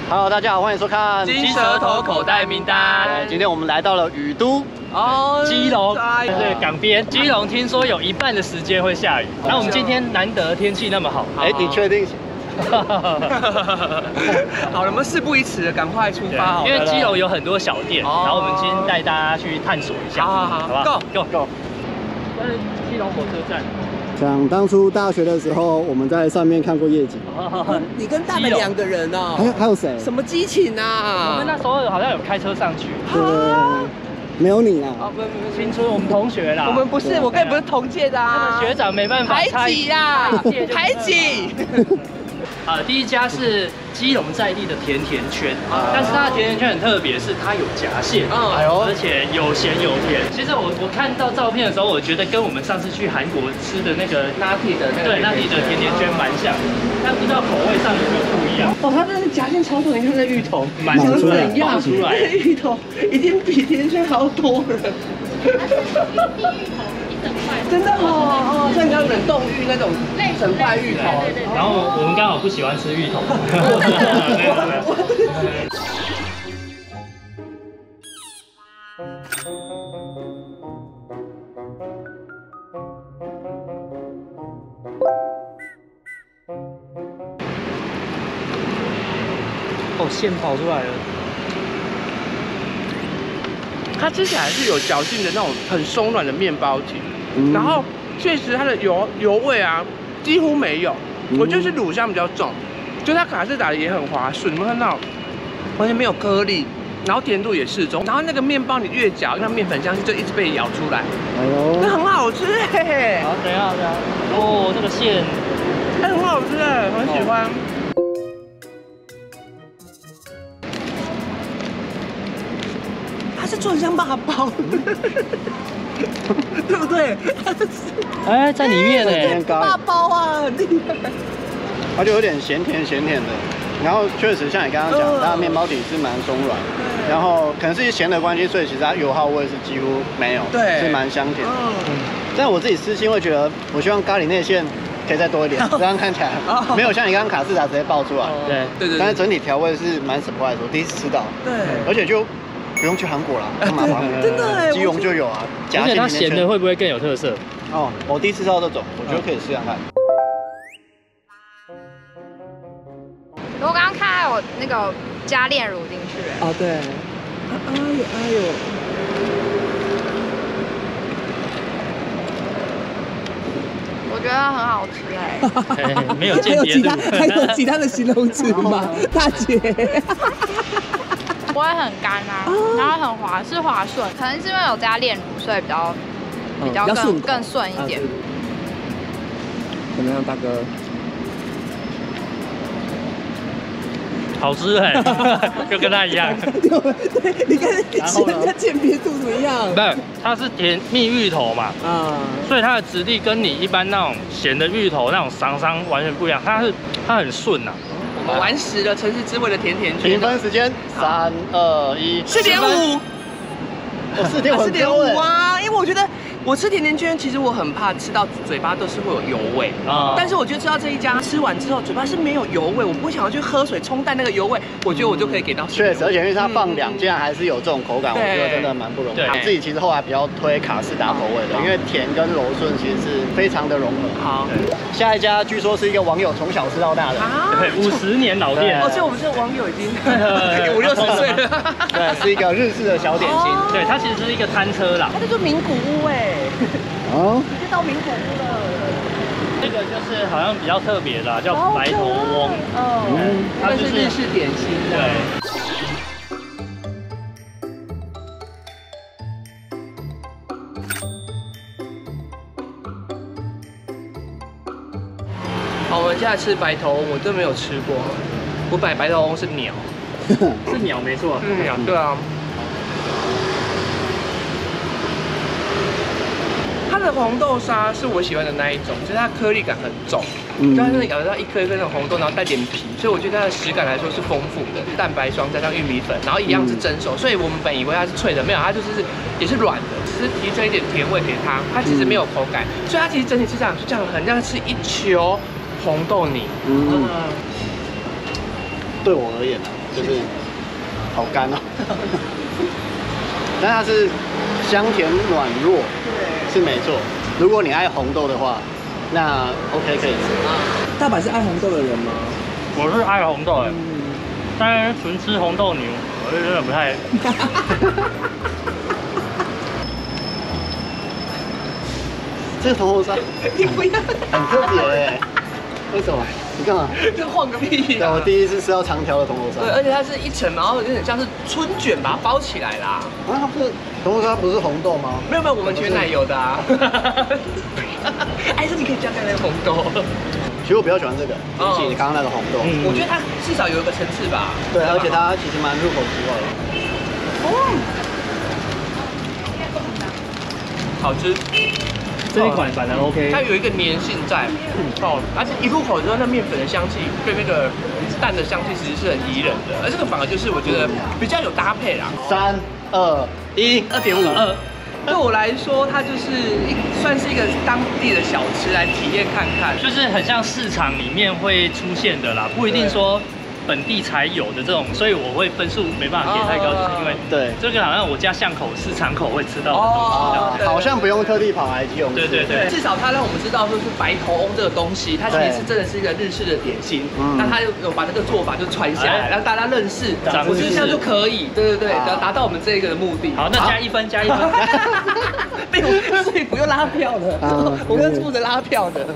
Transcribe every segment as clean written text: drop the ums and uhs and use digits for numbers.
Hello， 大家好，欢迎收看《 金舌头口袋名单》。 今天我们来到了雨都基隆，对，港边。基隆听说有一半的时间会下雨，那我们今天难得天气那么好， 哎，你确定？ 好了，我们事不宜迟，赶快出发。 因为基隆有很多小店，然后我们今天带大家去探索一下。好吧 ，Go。这是基隆火车站。 想当初大学的时候，我们在上面看过夜景。 你跟大美2个人哦。 还有谁？ 什么激情啊？ 我们那时候好像有开车上去。 对，没有你啊。 青春我们同学啦。 我们不是，我跟你不是同届的啊。 学长没办法。 排挤呀，排挤。 第一家是基隆在地的甜甜圈，但是它的甜甜圈很特别，是它有夹馅，而且有咸有甜。其实我看到照片的时候，我觉得跟我们上次去韩国吃的那个拿铁的甜甜圈蛮像，但不知道口味上有没有不一样。哦，它这个夹馅超多，你看那芋头， 长怎样？ 出来， 芋头已经比甜甜圈好多了。真的哦，像你刚冷冻芋那种整块芋头， 然后我们刚好不喜欢吃芋头。哦，馅跑出来了。 它吃起来是有嚼劲的那种很松软的面包体，然后确实它的油味啊几乎没有，我觉得是乳香比较重，就它卡士达也很滑顺，你们看到完全没有颗粒，然后甜度也适中，然后那个面包你越嚼，那面粉香气就一直被咬出来，那很好吃哎。 好，等一下，哦，这个馅， 它很好吃哎，很喜欢。它是做得像麻包，对不对？ 哎，在里面呢， 麻包啊，很厉害。 它就有点咸甜的，然后确实像你刚刚讲，它的面包体是蛮松软，然后可能是咸的关系，所以其实它油耗味是几乎没有， 对， 是蛮香甜的。但我自己私心会觉得，我希望咖喱内馅可以再多一点，这样看起来没有像你刚刚卡士达直接爆出来。对。但是整体调味是蛮 surprise， 我第一次吃到。对。而且就不用去韩国啦，干嘛旁边？真的哎，基隆就有啊。 而且它咸的会不会更有特色？ 哦，我第一次吃到这种，我觉得可以试看看。 我刚刚看到有那个加炼乳进去。 哦，对。哎呦。 我觉得很好吃哎。 没有间谍度。 还有其他的形容词吗，大姐？ 不会很干啊，然后很滑顺，可能是因为有加炼乳，所以比较更顺一点。 怎么样，大哥？ 好吃哎，就跟它一样。 对，你看人家鉴别度怎么样？ 不是，它是蜜芋头嘛，所以它的质地跟你一般那种咸的芋头那种桑完全不一样，它很顺呐。 我们完食了城市之味的甜甜圈。 评分时间，3、2、1， 4.5。4.5啊，因为我觉得我吃甜甜圈，其实我很怕吃到嘴巴都是会有油味但是我觉得吃到这一家，吃完之后嘴巴是没有油味，我不会想要去喝水冲淡那个油味，我觉得我就可以给到。 确实，而且因为它放2，竟然还是有这种口感，我觉得真的蛮不容易。我自己其实后来比较推卡士达口味的，因为甜跟柔顺其实是非常的融合。好，下一家据说是一个网友从小吃到大的 ，50年老店。 所以我们这个网友已经50-60岁了。 对，是一个日式的小点心。 对，它其实是一个摊车啦。 它叫做名古屋哎。直接到名古屋了。 这个就是好像比较特别的，叫白头翁。 它是日式点心。 对。 好，我们现在吃白头翁，我真没有吃过。我本来白头翁是鸟， 是鸟没错， 是鸟，对啊。它的红豆沙是我喜欢的那一种，就是它颗粒感很重，就它真的咬得到一颗一颗那种红豆，然后带点皮，所以我觉得它的食感来说是丰富的，蛋白霜加上玉米粉，然后一样是蒸熟，所以我们本以为它是脆的，没有，它就是也是软的，只是提升一点甜味给它，它其实没有口感，所以它其实整体吃起来就这样很像是一球红豆泥。 对我而言啊， 就是好干哦。但它是香甜软弱，是没错。如果你爱红豆的话，那 OK 可以吃。 大阪是爱红豆的人吗？ 我是爱红豆的，但是纯吃红豆牛，我就有点不太。 这个铜锣烧， 你不要， 很特别哎。为什么？你干嘛？ 就晃个屁呀！我第一次吃到长条的铜锣烧。对， 而且它是一层，然后有点像是春卷把它包起来啦。 啊，它不是铜锣烧不是红豆吗？ 没有，我们全奶油的啊。哎，这你可以加那个红豆。 其实我比较喜欢这个，比起你刚刚那个红豆。 我觉得它至少有一个层次吧。 对，而且它其实蛮入口即化的。哦， 好吃。 这一款反而 OK， 它有一个粘性在，而且一入口之后，那面粉的香气跟那个蛋的香气其实是很宜人的，而这个反而就是我觉得比较有搭配啦。 3、2、1， 2.5。 对我来说，它就是算是一个当地的小吃来体验看看， 就是很像市场里面会出现的啦，不一定说本地才有的这种，所以我会分数没办法给太高，就是因为对这个好像我家巷口市场口会吃到的东西， 好像不用特地跑来基隆。 对， 至少它让我们知道说是白头翁这个东西，它其实是真的是一个日式的点心，那它有把这个做法就传下来，让大家认识，我觉得这样就可以，对，达到我们这个的目的。 好，那加1分，加1分， 所以不用拉票了，我们是负责拉票的。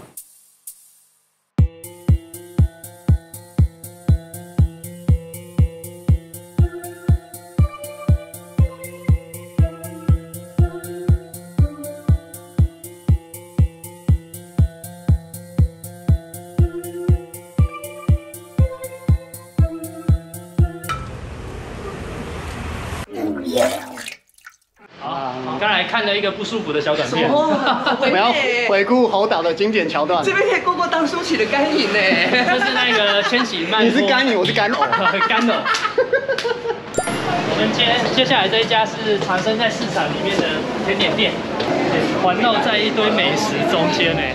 好，我们刚才看了一个不舒服的小短片， 我们要回顾侯导的经典桥段。 这边可以过当舒淇的干饮呢， 这是那个千禧慢。 你是干饮，我是干藕， 干藕。我们接下来这一家是藏身在市场里面的甜点店，环绕在一堆美食中间呢。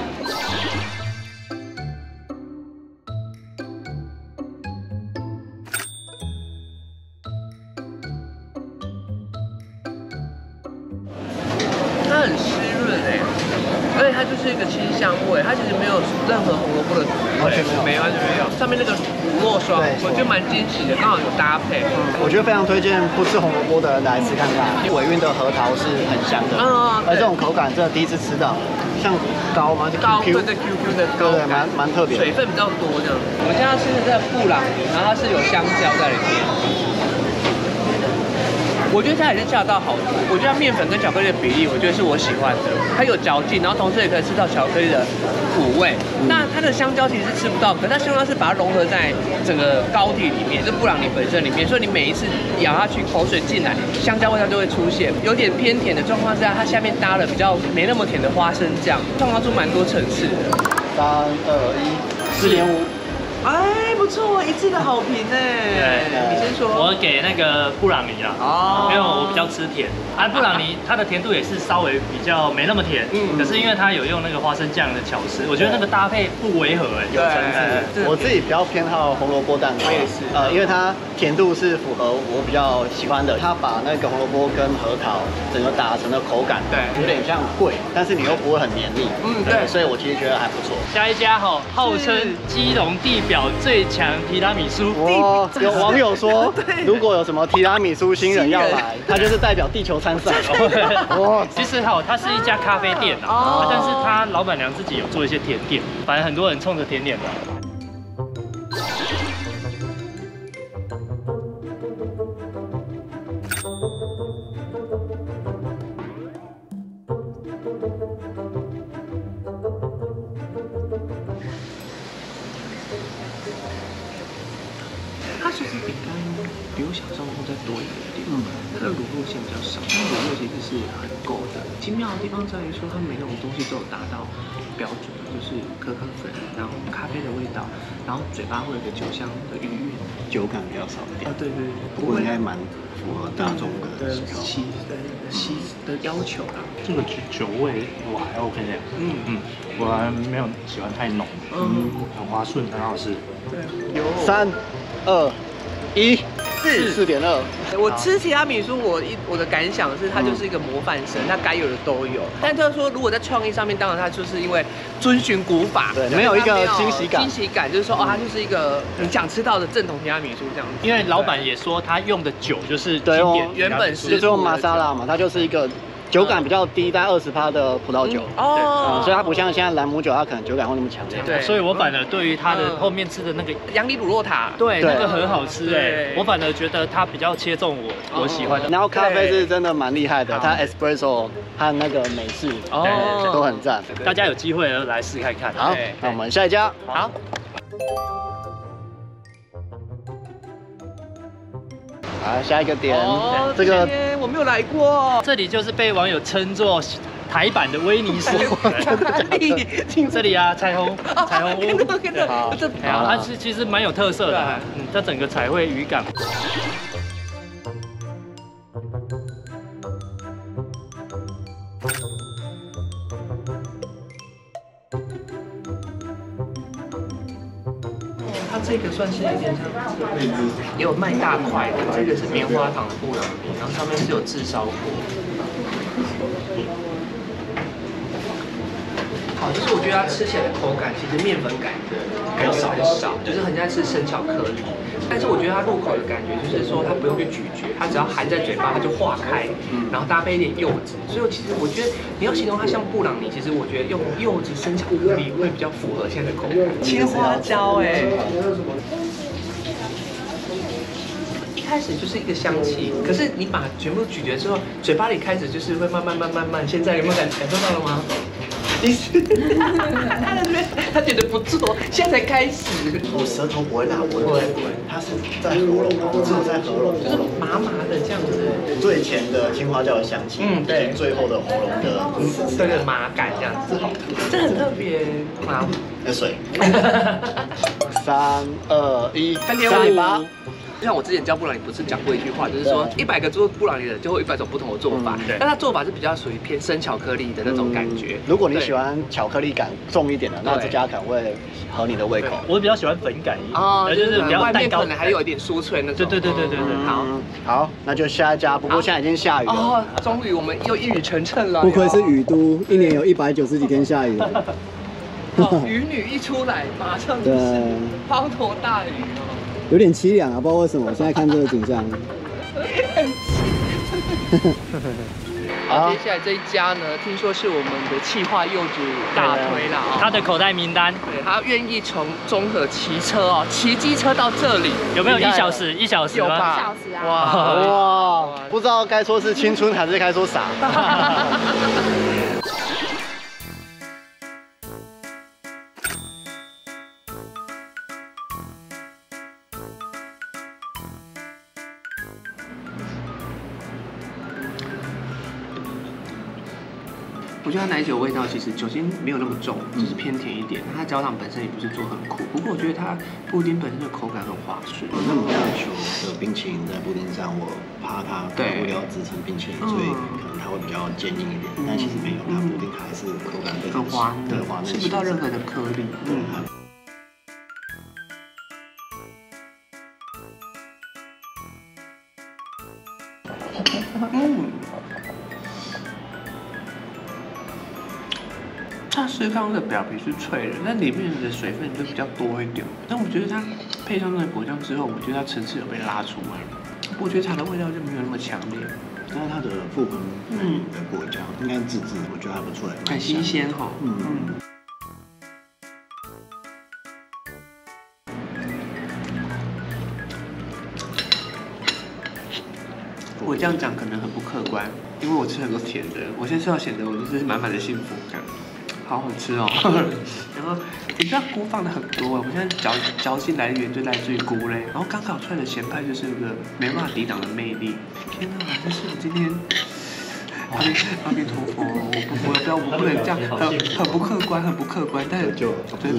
它很湿润哎，而且它就是一个清香味，它其实没有任何红萝卜的完全没有， 完全没有。上面那个乳酪霜，我觉得蛮惊喜的，刚好有搭配。 我觉得非常推荐不吃红萝卜的人来吃看看，尾韵的核桃是很香的，而这种口感真的第一次吃到，像糕吗？ 糕，对 QQ 的糕， 对，蛮特别， 水分比较多这样。我们现在吃的这个布朗尼，然后它是有香蕉在里面。我觉得它也是恰到好处，我觉得它面粉跟巧克力的比例，我觉得是我喜欢的。它有嚼劲，然后同时也可以吃到巧克力的苦味。那它的香蕉其实是吃不到，可是它香蕉是把它融合在整个糕体里面，是布朗尼本身里面，所以你每一次咬下去，口水进来，香蕉味道就会出现。有点偏甜的状况之下，它下面搭了比较没那么甜的花生酱，创造出蛮多层次的。 3、2、1，4.5。 哎，不错，一致的好评哎。你先说。 我给那个布朗尼啦，因为我比较吃甜。布朗尼它的甜度也是稍微比较没那么甜，可是因为它有用那个花生酱的巧思，我觉得那个搭配不违和哎，有层次。 我自己比较偏好红萝卜蛋糕，我也是，因为它甜度是符合我比较喜欢的。它把那个红萝卜跟核桃整个打成的口感，对，有点像桂，但是你又不会很黏腻，对，所以我其实觉得还不错。 下一家号称基隆地表最强提拉米苏。 哇，有网友说，如果有什么提拉米苏新人要来，他就是代表地球参赛。 哇，其实它是一家咖啡店啊，但是他老板娘自己有做一些甜点，反正很多人冲着甜点来。 它其实饼干比我想象中再多一点点，它的乳酪馅比较少，但乳酪其实是很够的。精妙的地方在于说，它每种东西都有达到标准，就是可可粉，然后咖啡的味道，然后嘴巴会有一个酒香的余韵， 酒感比较少一点。 对， 不过应该蛮符合大众的喜的要求啦。 这个酒味我还 OK 的，我还没有喜欢太浓，很滑顺，很好吃。 对，有 3、2、 1、4.2。 我吃提拉米苏，我的感想是它就是一个模范生，它该有的都有。但就是说，如果在创意上面，当然它就是因为遵循古法， 对，没有一个惊喜感。 惊喜感就是说，哦，它就是一个你想吃到的正统提拉米苏这样子。 因为老板也说他用的酒就是经典， 原本是就是用玛莎拉嘛，它就是一个。酒感比较低，大概20%的葡萄酒哦，所以它不像现在朗姆酒，它可能酒感会那么强烈。 对，所以我反而对于它的后面吃的那个羊里乳酪塔， 对，那个很好吃哎，我反而觉得它比较切中我喜欢的。 然后咖啡是真的蛮厉害的，它 espresso 和那个美式都很赞， 大家有机会来试看看。 好，那我们下一家。 好。 好，下一个点，这个我没有来过， 这里就是被网友称作台版的威尼斯。这里啊，彩虹屋，好，它是其实蛮有特色的，它整个彩绘语感。它这个算是有点像，也有卖大块的，这个是棉花糖的布朗尼，然后上面是有炙烧过。好，就是我觉得它吃起来的口感，其实面粉感很少，就是很像吃生巧克力。但是我觉得它入口的感觉，就是说它不用去咀嚼，它只要含在嘴巴，它就化开，然后搭配一点柚子。所以其实我觉得你要形容它像布朗尼，其实我觉得用柚子生巧克力会比较符合现在的口感。切花椒哎。一开始就是一个香气，可是你把全部咀嚼之后，嘴巴里开始就是会慢慢，现在有没有感受到了吗？他觉得不错，现在才开始。 我舌头不会辣，不会，它是在喉咙，只有在喉咙， 就是麻麻的这样子。 最前的青花椒的香气，对，最后的喉咙的这个麻感这样子，这很特别。好， 水。3、2、1， 3.8。 就像我之前教布朗尼不是讲过一句话，就是说100个做布朗尼的就会有100种不同的做法，但它做法是比较属于偏生巧克力的那种感觉。 如果你喜欢巧克力感重一点的，那这家可能会合你的胃口。 我比较喜欢粉感就是比较外面可能还有一点酥脆那种。对。 好，那就下一家。不过现在已经下雨了。哦， 终于我们又一语成谶了。 不愧是雨都，一年有190几天下雨。 雨女一出来，马上就是滂沱大雨。 有点凄凉啊，不知道为什么。现在看这个景象， 好，接下来这一家呢，听说是我们的企划柚子大推啦， 他的口袋名单， 对他愿意从中和骑车骑机车到这里， 有没有1小时？1小時有吧？1小時啊！ 哇，不知道该说是青春还是该说傻。 我觉得它奶酒味道其实酒精没有那么重，就是偏甜一点。它焦糖本身也不是做很苦，不过我觉得它布丁本身的口感很滑顺。 那么要求的冰淇淋在布丁上，我怕它为了要制成冰淇淋，所以可能它会比较坚硬一点。但其实没有，它布丁还是口感非常滑嫩， 吃不到任何的颗粒。它司康的表皮是脆的，但里面的水分就比较多一点。但我觉得它配上那个果酱之后，我觉得它层次有被拉出来。我觉得茶的味道就没有那么强烈。 但是它的覆盆的果酱应该自制，我觉得还不错， 很新鲜哈。我这样讲可能很不客观，因为我吃很多甜的，我现在吃到咸的，我就是满满的幸福感。好好吃哦，然后你知道菇放的很多，我们现在嚼进来的源就来自于菇类，然后刚烤出来的咸派就是那个没办法抵挡的魅力。天哪，就是我今天阿弥陀佛，我不能这样，很不客观，但是就对，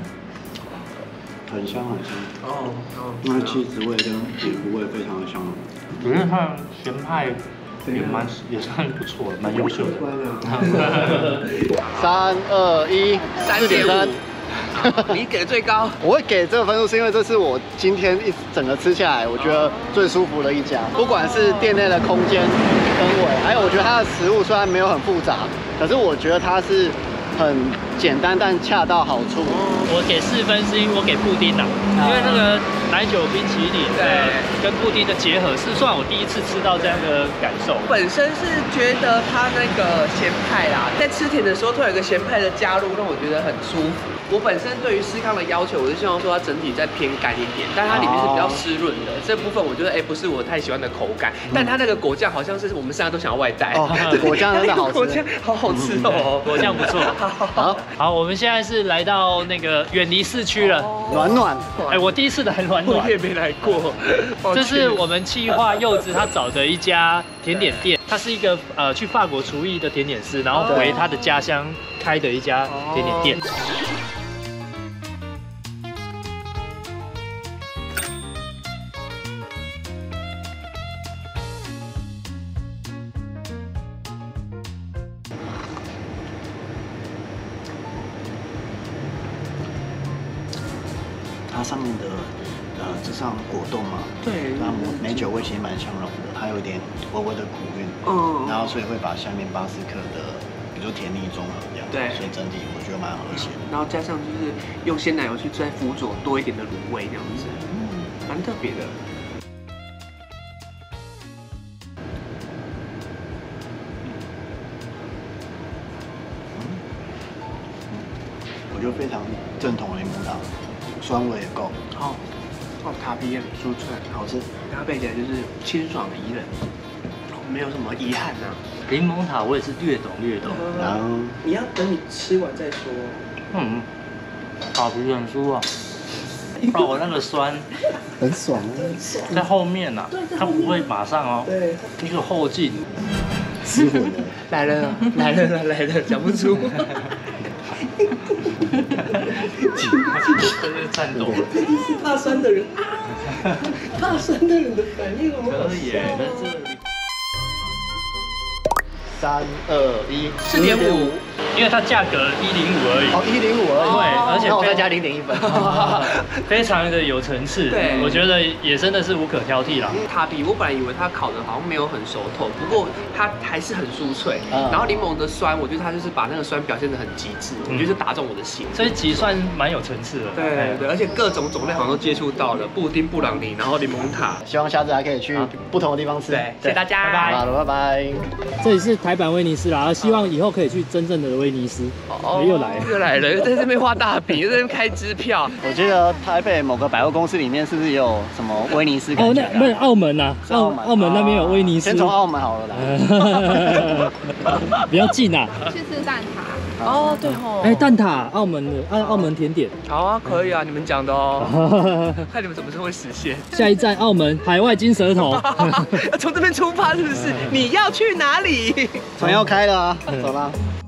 很香。那起司味跟野菇味非常的香。 我觉得它的咸派也算不错，蛮优秀的。 3、2、1，4.3。 你给的最高。 我会给这个分数，是因为这是我今天一整个吃下来，我觉得最舒服的一家。不管是店内的空间氛围，还有我觉得它的食物虽然没有很复杂，可是我觉得它是很简单但恰到好处。 我给4分是因为我给布丁啦，因为那个奶酒冰淇淋跟布丁的结合是算我第一次吃到这样的感受。 本身是觉得它那个咸派啦，在吃甜的时候突然有一个咸派的加入，让我觉得很舒服。我本身对于司康的要求，我是希望说它整体再偏干一点，但它里面是比较湿润的。这部分我觉得不是我太喜欢的口感，但它那个果酱好像是我们3个都想要外带。 果酱真的好吃， 果酱好好吃哦， 果酱不错。好，我们现在是来到那个远离市区了， 暖暖。 我第一次来暖暖， 我也没来过。 这是我们企划柚子他找的一家甜点店，它是一个去法国厨艺的甜点师，然后回他的家乡开的一家甜点店。 它上面的这上果冻嘛， 对， 它美酒味其实蛮香浓的，它有点微微的苦韵，然后所以会把下面巴斯克的，比如说甜腻中和这样，对，所以整体我觉得蛮和谐的。 然后加上就是用鲜奶油去再辅佐多一点的卤味这样子，蛮特别的。 我觉得非常正统的柠檬糖，酸味也够。 塔皮也很酥脆，好吃，搭配起来就是清爽宜人，没有什么遗憾呐。 柠檬塔我也是略懂。 然后你要等你吃完再说。 塔皮很酥啊，我那个酸很爽在后面啊，它不会马上哦， 对， 一个后劲。 失魂了， 来了，讲不出。 这是颤抖。 怕酸的人怕酸的人的反应可以耶，在这里。 3、2、1， 4.5， 因为它价格105而已。 105而已。 对，而且那我再加0.1分。 非常的有层次。 对， 我觉得也真的是无可挑剔啦。 塔比我本来以为它烤的好像没有很熟透，不过它还是很酥脆。然后柠檬的酸，我觉得它就是把那个酸表现得很极致，我觉得就打中我的心。 这一集算蛮有层次的。 对，而且各种种类好像都接触到了，布丁、布朗尼，然后柠檬塔。 希望下次还可以去不同的地方吃。 对，谢谢大家， 好了，拜拜。 这里是台版威尼斯啦，希望以后可以去真正的威尼斯。又来了， 在这边画大饼，在这边开支票。 我记得台北某个百货公司里面是不是也有什么威尼斯？ 那没有澳门呐，澳门那边有威尼斯。 先从澳门好了啦， 比较近啊。 去吃蛋挞。 对哦。 蛋挞，澳门的澳门甜点。 好啊，可以啊，你们讲的哦。看你们什么时候会实现。 下一站澳门海外金舌头。 从这边出发是不是？你要去哪里？ 船要开了啊，走啦。